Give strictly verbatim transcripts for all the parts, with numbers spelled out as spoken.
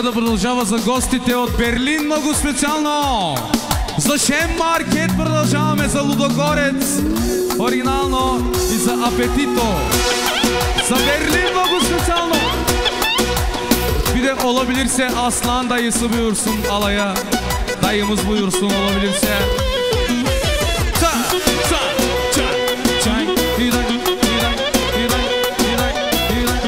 да продължава за гостите от Берлин много специално. За Шем Маркет продължаваме, за Лудогорец оригинално и за Апетито. За Берлin много специално. Bir de olabilirse Aslan dayısı buyursun alaya. Dayımız buyursun olabilirse. Ta ta ta çay hiday hiday hiday hiday hiday.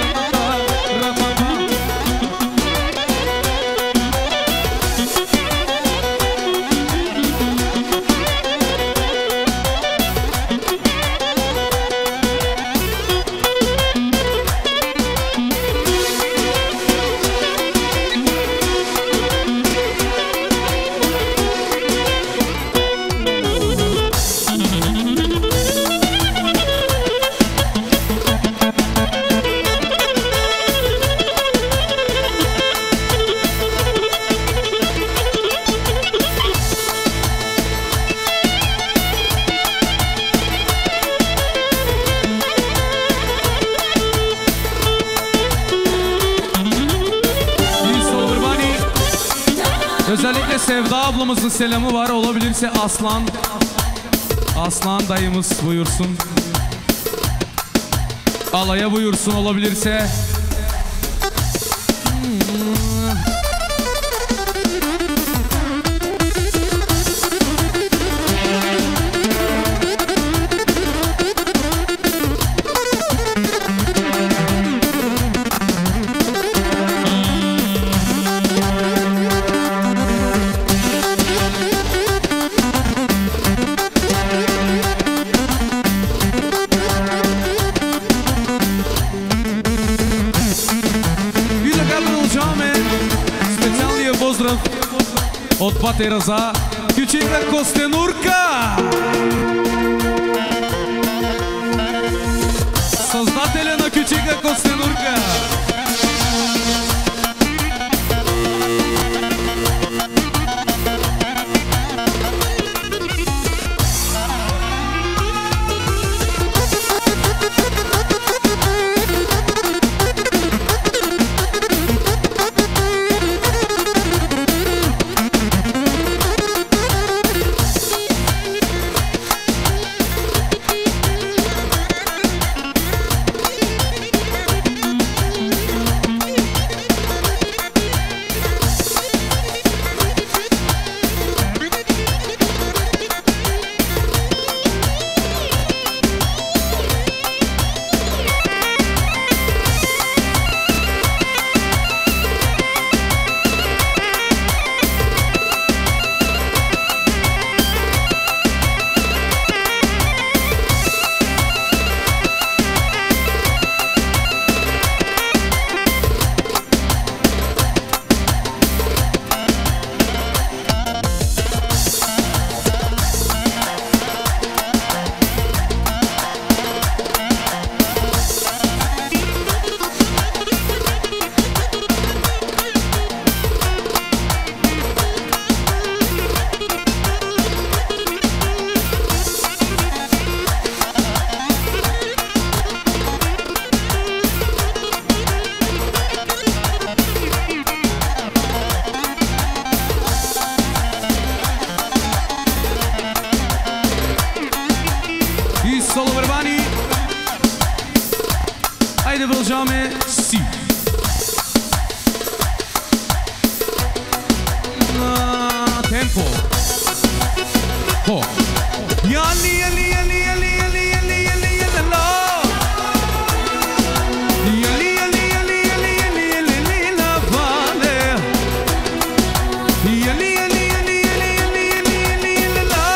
Özellikle Sevda ablamızın selamı var. Olabilirse Aslan Aslan dayımız buyursun. Alaya buyursun olabilirse. От Бате Раза, Кючика Костенурка, създателя на Кючика Костенурка. Хайде продължаваме си. На темпо. Хо. Яли, яли, яли, яли, яли, яли, яли, яли, яли, яли, яли, яли, яли, яли, ла, вале. Яли, яли, яли, яли, яли, яли, яли, яли, ла.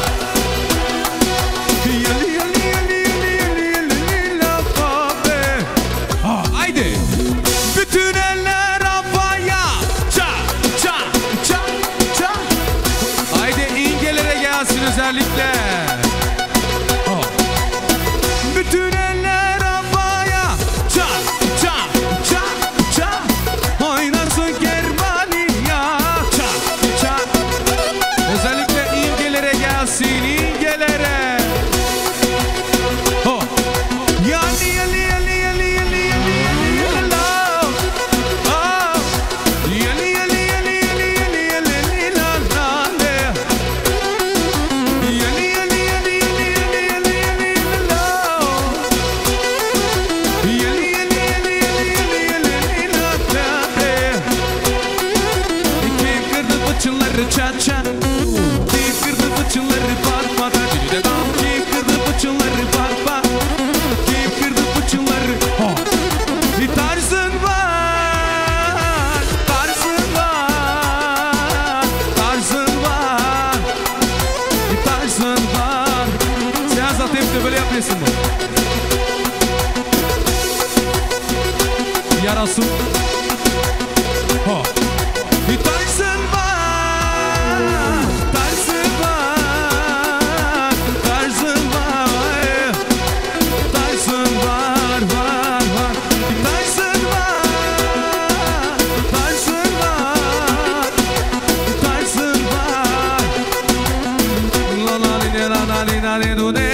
Яли, яли, яли, яли, яли, яли, ла, вале. Haydi. Bütün eller havaya. Ça, ça, ça, ça. Haydi İngelere gelsin özellikle. Oh. Bütün eller havaya. Ça, ça, ça, ça. Oynarsın Germania. Ça, ça. Özellikle İngelere gelsin, İngelere. Oh. Yani, yani, yani, yani, yani, yani, yani, la. Oh. Коя песен бе? Ярасу. О. И тайсен бар, тайсен бар, тайсен бар, тайсен бар, бар, бар. И тайсен бар, тайсен бар, тайсен бар. La la la la la la la la la.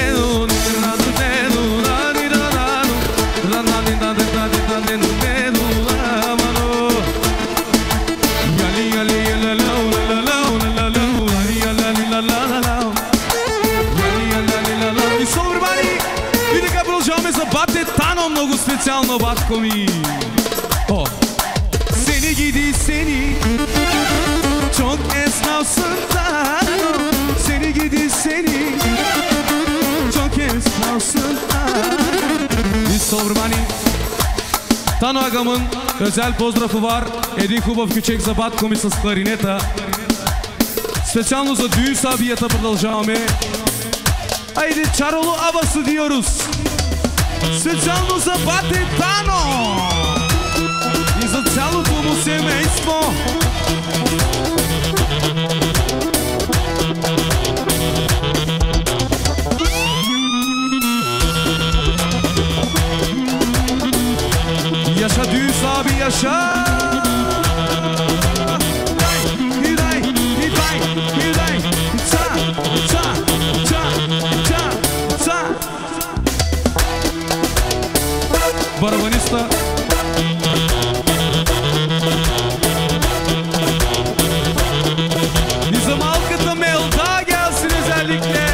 Батетано много специално, батко ми. О, сени гиди сени, çok esnafsın Tano. Seni gidi seni, çok esnafsın Tano. Sormani. Tano Agam'ın özel pozdrafı var. Един хубав кючек за батко ми с кларинета. Специално за düğün sabiyata продължаваме. Haydi Çarolu Abası diyoruz. Специално за Батетано и за цялото му семейство. Yaşa düğüs abi yaşa. Hiday, hiday, hiday. Ça, ça, ça, ça, ça. Барабаниста. И за малката Мелда gelsin özellikle.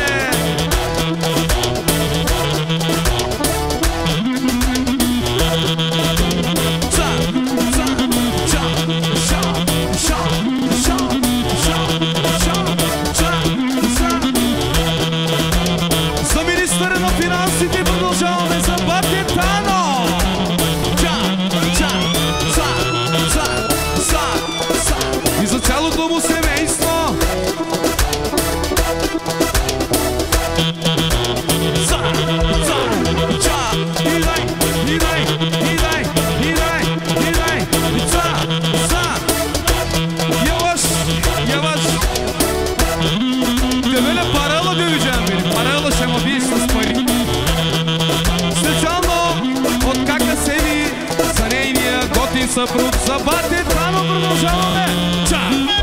Ça, ça, ça, ça, ça, ça, ça, ça, ça, ça. За министъра на финансите продължаваме за Батетано. И за цялото му семейство. За, за, ча, идай, идай, идай, идай, идай, за, за. Yavaş, yavaş. Böyle parayla döveceğim beni. Parayla şema bir с пари. Специално от Кака Севи за нейния готин съпруг. За Батетано продължаваме. Ча!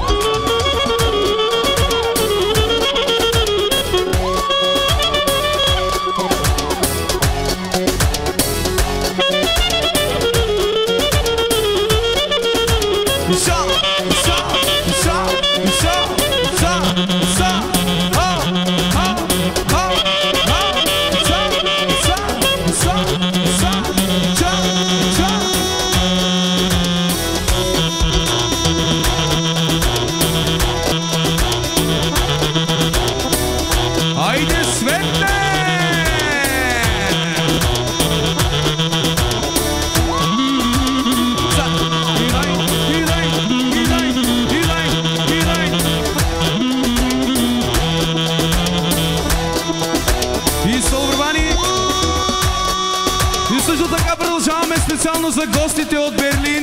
Специално за гостите от Берлин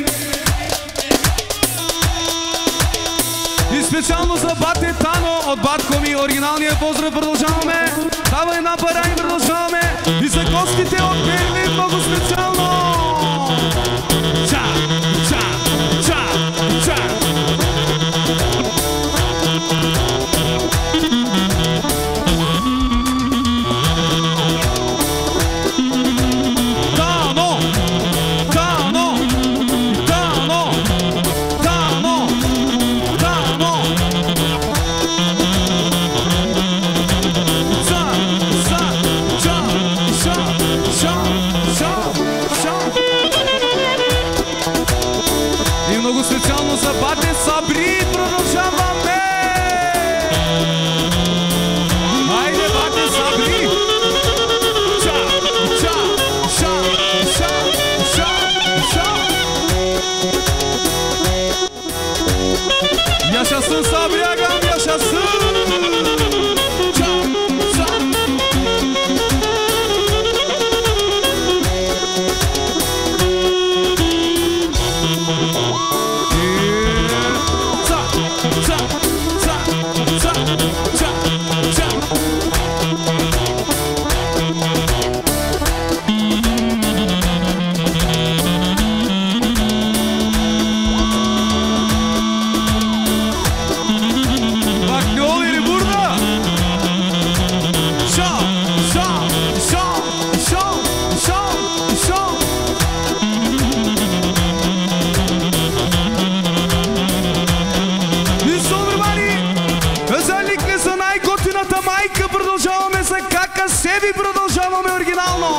и специално за Батетано от батко ми. Оригиналния поздрав продължаваме. Дава една пара и продължаваме. И за гостите от Берлин много специално. Ча, ча, ча, ча. Show. Чака Севи продължаваме оригинално.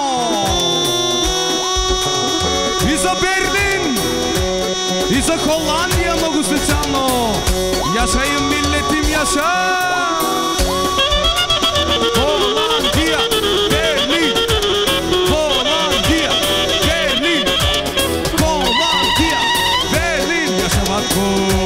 И за Берлин, и за Холандия много специално. Yaşayın milletim yaşa. Hollandia, Berlin, Hollandia, Berlin, Hollandia, Berlin. Yaşa Marko.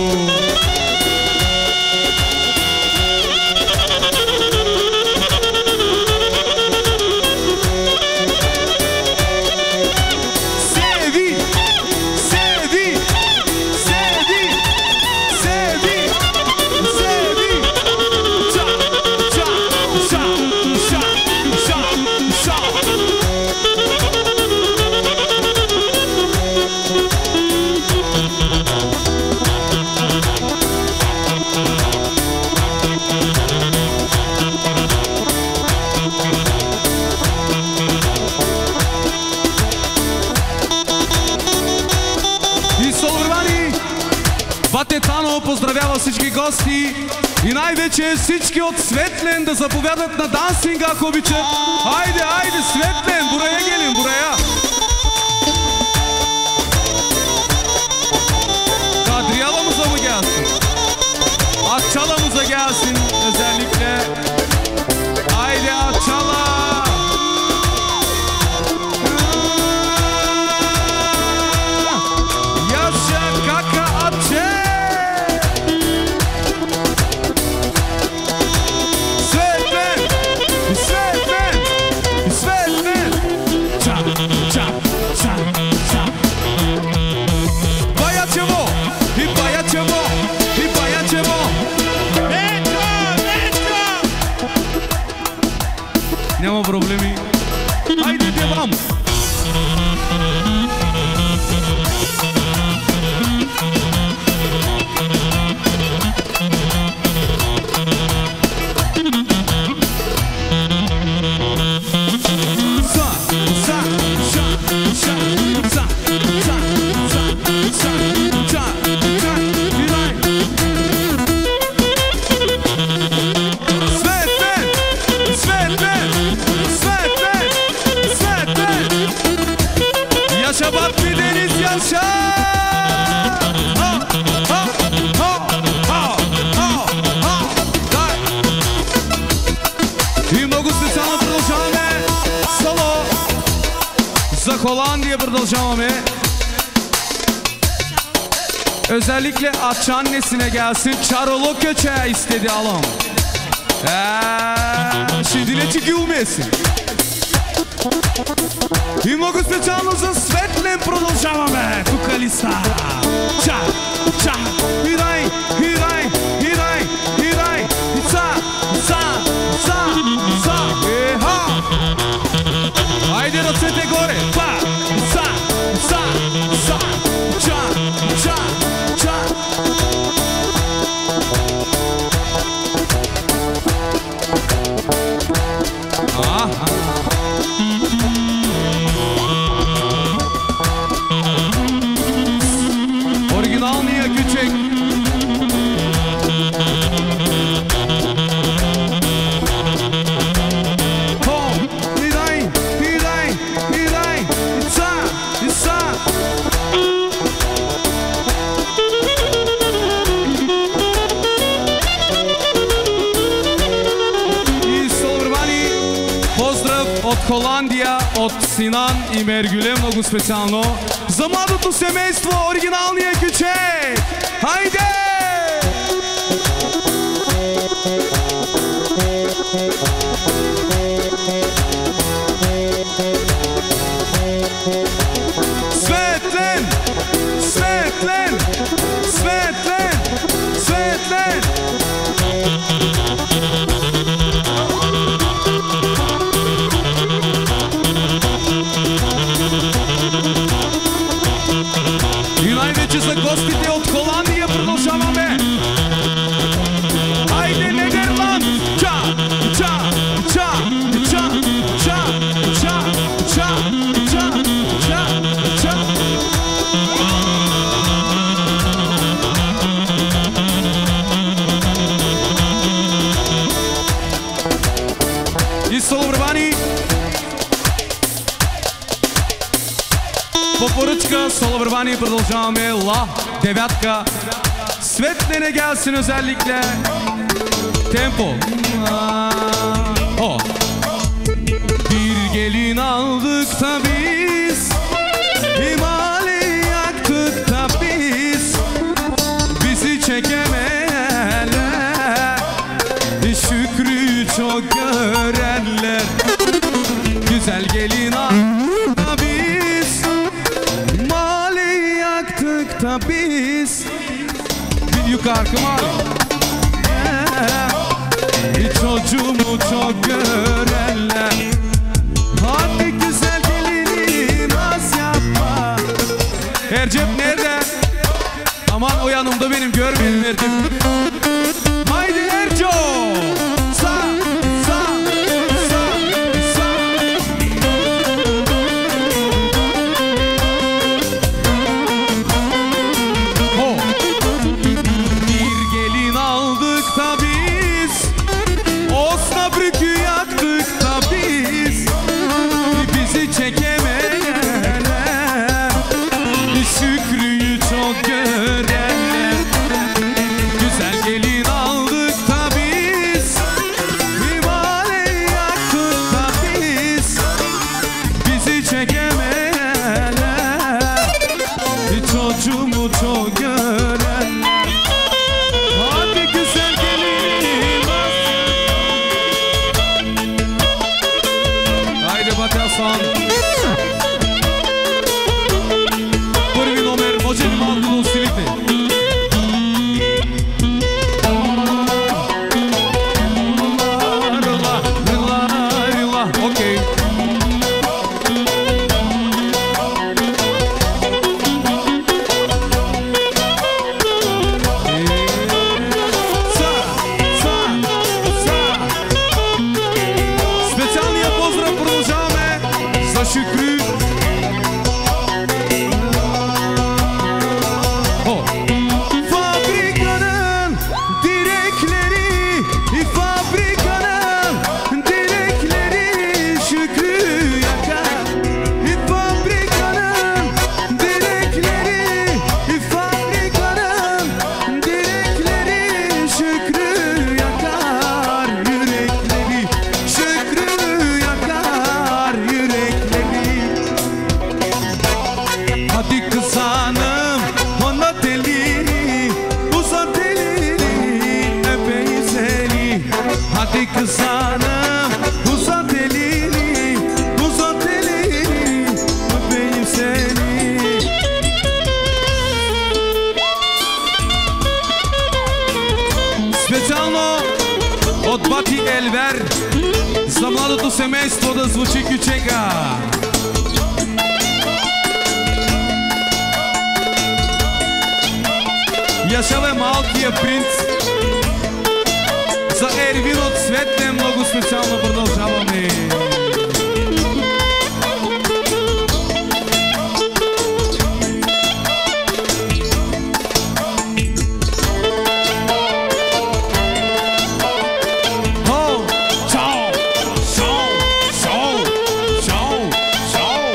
Батетано поздравява всички гости и най-вече всички от Светлен да заповядат на дансинга, ако обичат. Айде, айде, Светлен, бурая gelin buraya. Kadriyalımıza mı gelsin? Akçalamıza gelsin özellikle. Haydi Akçala. Yaşa kaka Akçe. Svetlen, Svetlen, Svetlen. Çap, çap, çap, çap. Баячево, и Баячево, и Баячево. Нечко, нечко. Няма проблеми. Хайде, певам. За Холандия продължаваме. Özellikle Akça annesine gelsin. Çarolo köçe istedi alım. Eee, şimdi ne çıkıyormesin? И много специално за Светлен продължаваме. Тук ли са? Ча, ча, хирай, хирай, хирай, хирай. Ца, ца, ца, ца. Еха! Айде ръцете горе. Па, ца, ца, ца. Ча, ча, ча. А, оригиналния кючек. От Холандия, от Синан и Мергюле, много специално. За младото семейство, оригиналния кючек! Хайде! Светлен! Светлен! Светлен! Светлен! И най-вече за гостите от Холандия продължаваме. Айде, Нидерланд! Ча! Ча! Соловърбани. По поръчка Соловърбани продължаваме La девятка. Svetlen gelsin özellikle. Tempo. O. Bir gelin aldık da biz, İmali yaktık da biz, bizi çekemeyenler, şükrü çok görenler. Güzel gelin aldık da biz, mali yaktık da biz. Yukarı kımal. Çocuğumu çok görenler. Hadi güzel gelinim az yapma. Ercep nerede? Aman o yanımda benim, görmeyelim Ercep. Haydi Erco. Sağ, sağ, sağ, sağ. Ho. Bir gelin aldık da biz, Osnabrück'ü yaktık da biz, bizi çekemeyenler, Şükrü'yü çok görenler. Güzel gelin aldık da biz, İmale yaktık da biz, bizi çekemeyenler, çocuğumu çok görenler. Hadi güzel gelin. Haydi Batasan. Prvi номер, може ли малко да усилите? Рила, рила, рила, окей. Специалния поздрав продължаваме за Шükrü. Fabrikanın direkleri, fabrikanın direkleri Şükrü yakar. Fabrikanın direkleri, fabrikanın direkleri Şükrü yakar yürekleri. Şükrü yakar yürekleri. Hadi kız hanım, ona telini, uzat elini, öpeyim seni. Hadi kız hanım, uzat elini, uzat elini, öpeyim seni. Специално от Бати Елвер за младото семейство да звучи Кючека. Яшава малкия принц. За Ервин от Светлен много специално продължаваме. Ho, чао, шоу, шоу, шоу, шоу.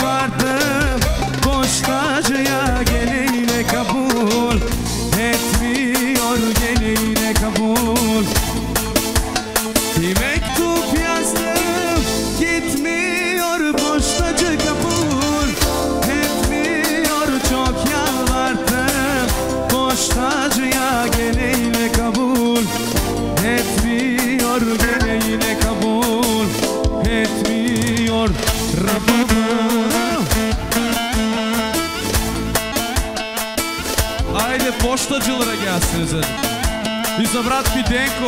yalvardım, postacıya gene yine kabul etmiyor, gene yine kabul. Bir mektup yazdım, gitmiyor, postacı kabul etmiyor. Çok yalvardım, postacıya gene yine kabul etmiyor, gene yine kabul etmiyor. Ajde poštacılara gelsiniz. I za brat Fidenko.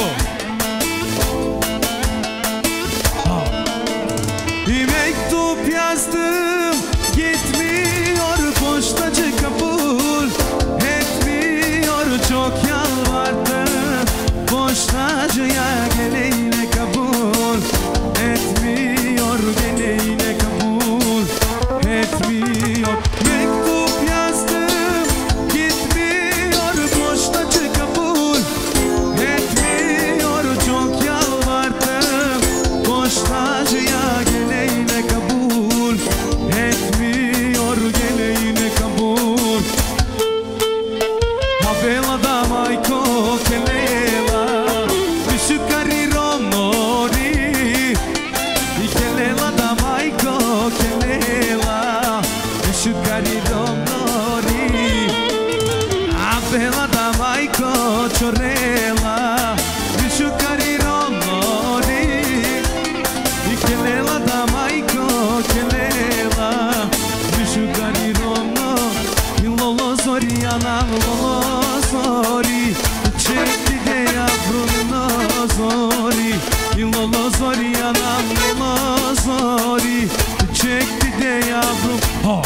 Bir mektup yazdım, gitmiyor, postacı kabul etmiyor. Çok yalvardım, postacıya gene yine kabul etmiyor, gene yine kabul etmiyor. Mektup yazdım, gitmiyor, postacı kabul etmiyor. Çok yalvardım, postacıya gene yine kabul etmiyor, gene yine kabul. Havela da majko kelela, višukari romori. I kelela da majko kelela, višukari romori. Havela da majko čorela, višukari romori. I kelela da majko kelela, višukari romori. I lolo zori anam lolo zori, çekti de yavrum no zori. I lolo zori anam lolo zori, çekti de yavrum. Ha.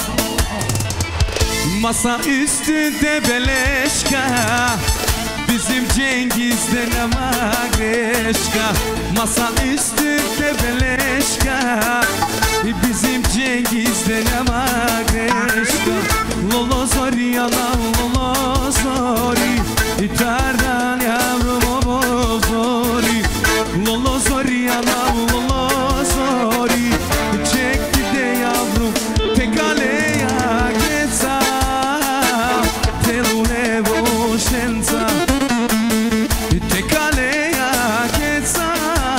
Masa üstünde beleşka, bizim Cengiz'den ama greşka. Masa üstünde beleşka, bizim Cengiz'den ama greşka. Lolo zori anam lolo zori, İtardan yavrum o zori. Lolo zori anam lolo zori, çekti de yavrum. Tekaleya geçsa, telune boşensa. Tekaleya geçsa,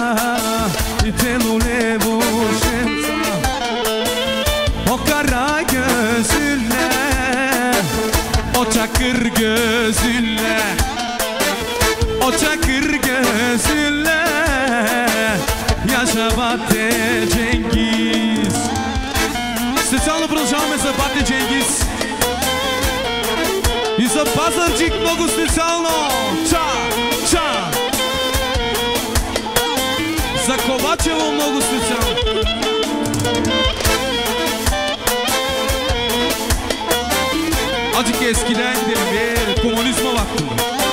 telune boşensa. O kara gözünle, o çakır gözünle, o çakır gözünle yaşa Bate Cengiz. Специално продължаваме за Бате Дженгиз и за Пазарджик много специално. Ча, ча. За Ковачево много специално. Azıcık eskiden gidelim be, komünizme baktım.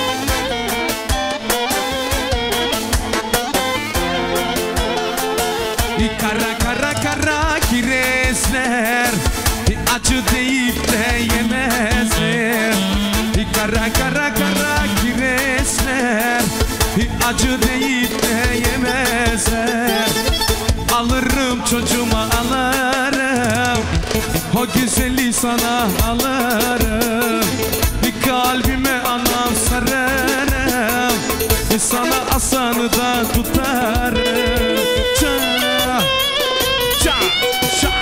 Kara kara kara kireçler, acı deyip de yemezler. Kara kara kara kireçler, acı deyip de yemezler. Alırım çocuğuma alırım, o güzeli sana alırım. Bir kalbime anam sararım, sana asanı da tutarım. Ça, ça, ça.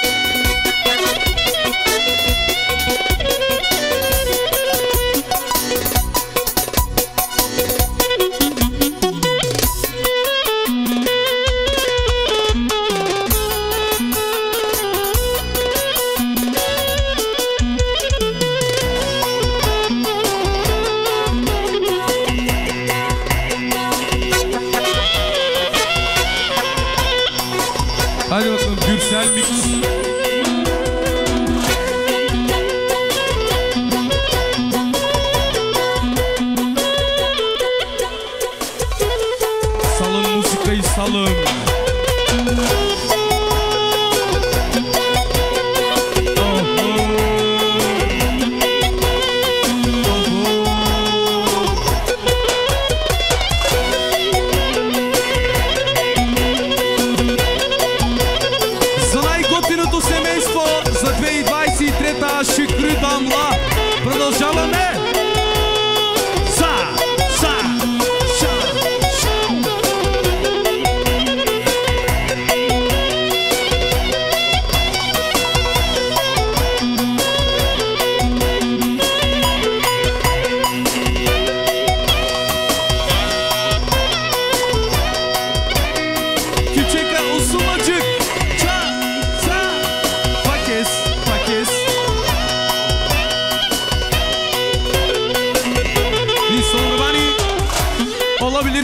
Hadi bakalım Gürsel Mix. Salın musikayı salın.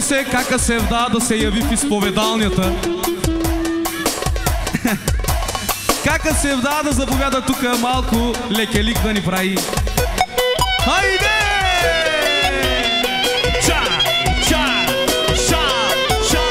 се кака Севда да се яви в изповедалнята. Кака Севда да заповяда тук малко лекелик да ни прави. Хайде! Ча! Ча! Ша! Ша!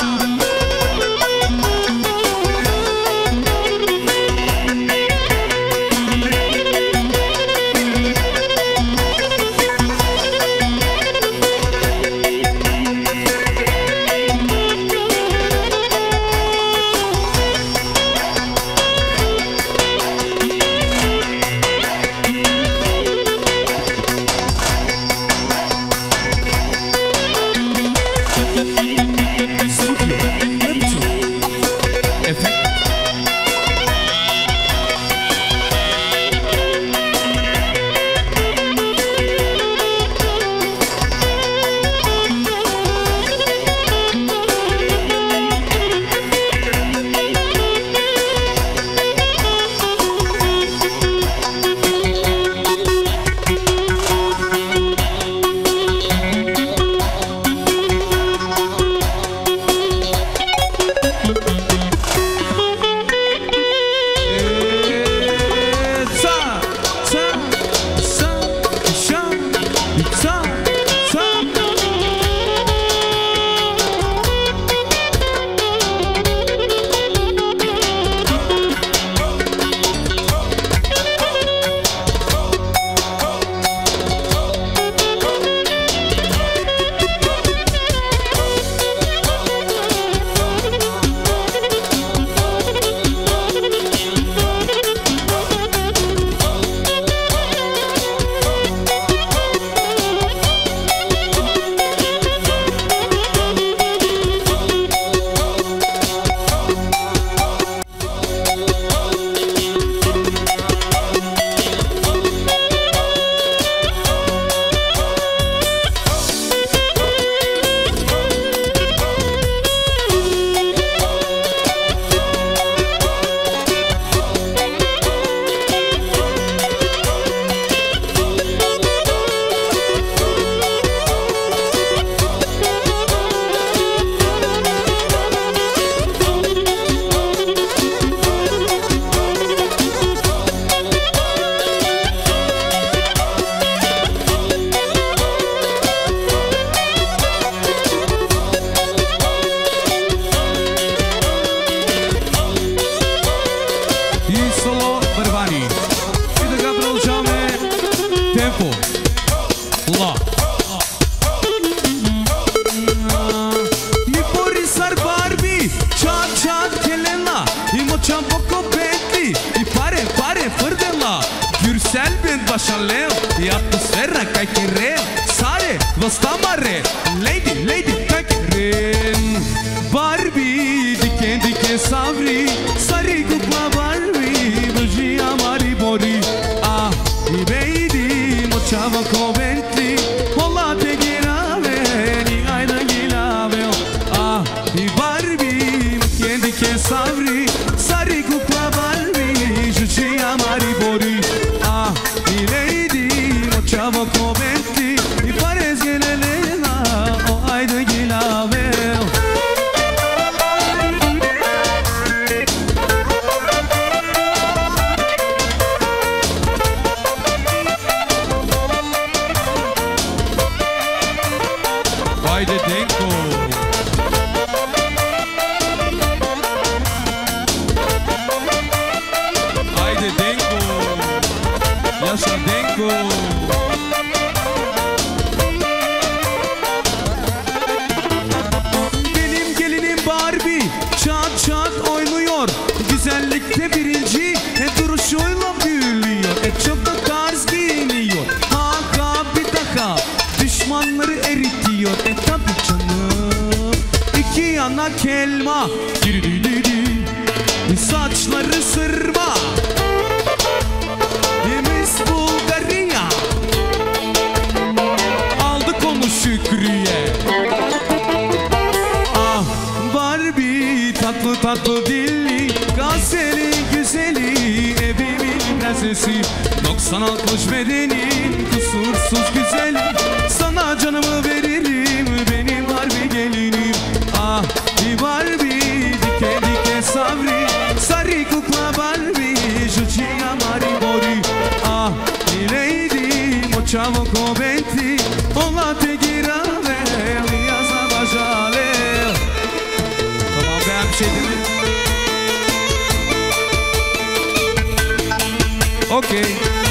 Saçları sırma, Miss Bulgaria, aldık onu Şükrü'ye. Ah Barbie, tatlı tatlı dilli, gazeli güzeli, evimin gazesi. Doksan altmış bedenin, kusursuz güzeli. Sana canımı veririm, benim Barbie gelin. Diciamo commenti, olla te girare, Elia Zavajale. Tamam ben bir şey dedim. Okey.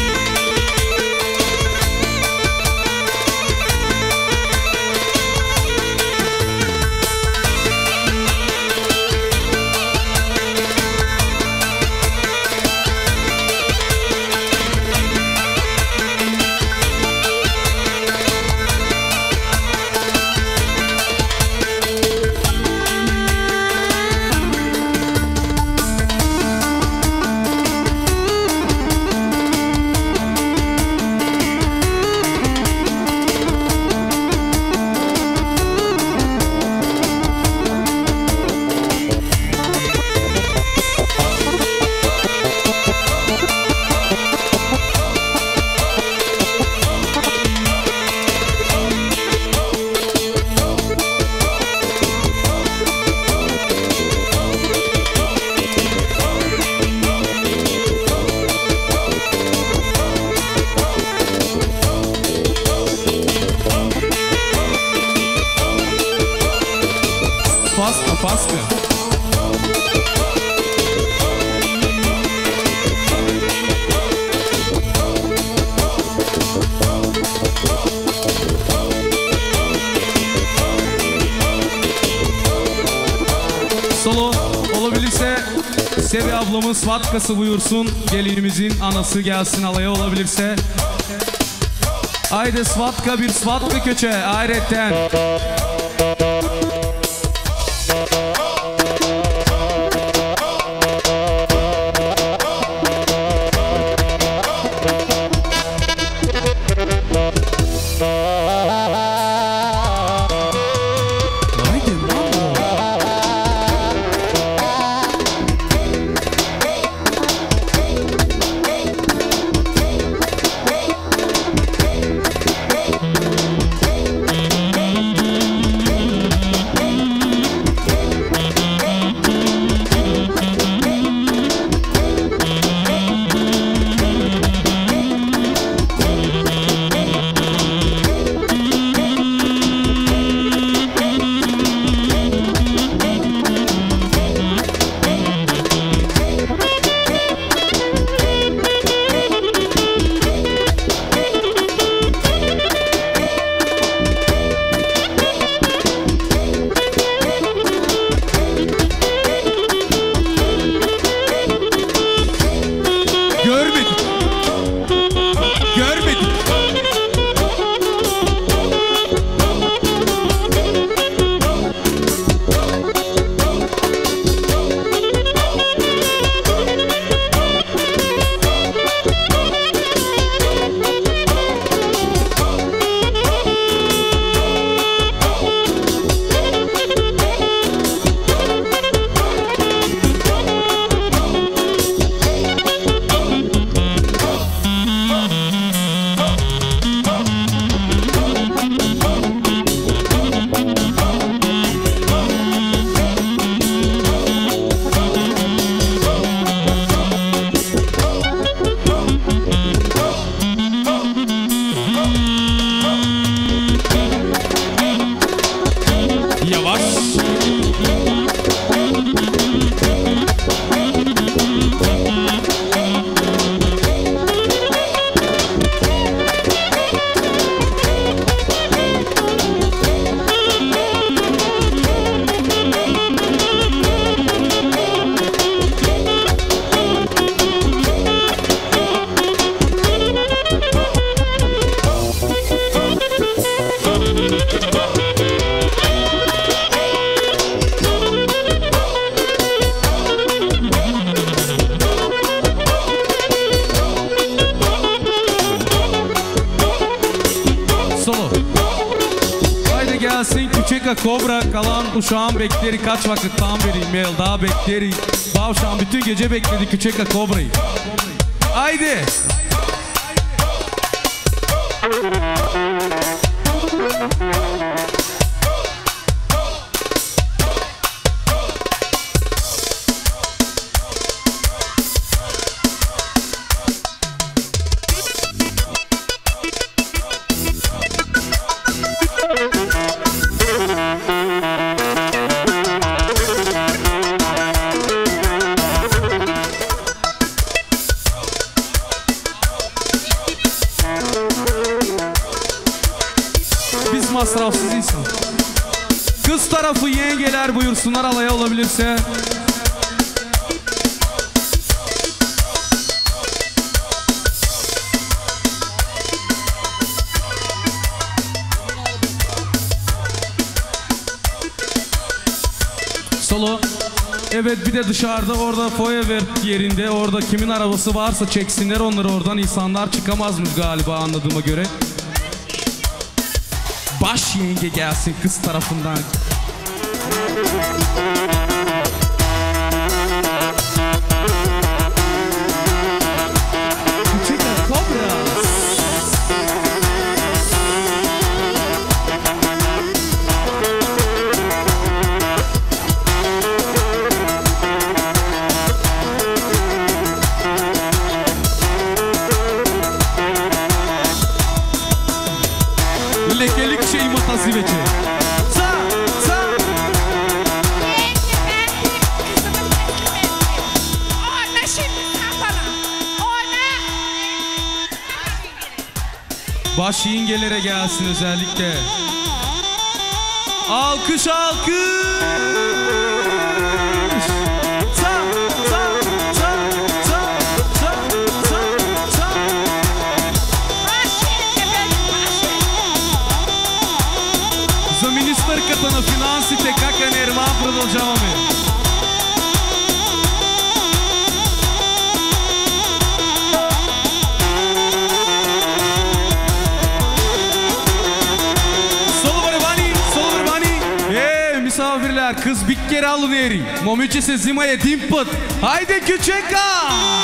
Sevi ablamın svatkası buyursun. Gelinimizin anası gelsin alaya olabilirse. Haydi svatka bir svatka köçe hayretten. Kobra kalan uşağın bekleri kaç vakit tam vereyim mail daha bekleri. Bavşan bütün gece bekledi küçük kobrayı. Haydi. masrafsız insan. Kız tarafı yengeler buyursunlar alaya olabilirse. Solo. Evet, bir de dışarıda orada foyer yerinde orada kimin arabası varsa çeksinler onları oradan, insanlar çıkamazmış galiba anladığıma göre. Baş yenge gelsin kız tarafından. Chica Cobras. Lekelik şey matası veçe. Sa, sa. Ona şimdi kafana. Ona. Baş yengelere gelsin özellikle. Alkış alkış. Sa, sa, sa, sa, sa, sa, sa. За министърката на финансите, кака Нерман, продължаваме. Solo barabani, solo barabani. Е, misafirler, kız bir kere alın eri. Momиче се взима един път. Haydi küçeka.